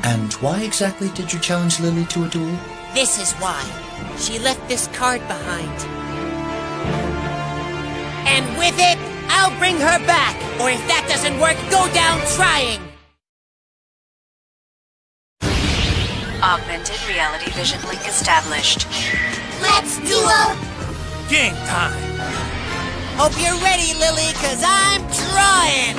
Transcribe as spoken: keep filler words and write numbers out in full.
And why exactly did you challenge Lily to a duel? This is why. She left this card behind. And with it, I'll bring her back. Or if that doesn't work, go down trying. Augmented reality vision link established. Let's duel! Game time! Hope you're ready, Lily, cause I'm trying!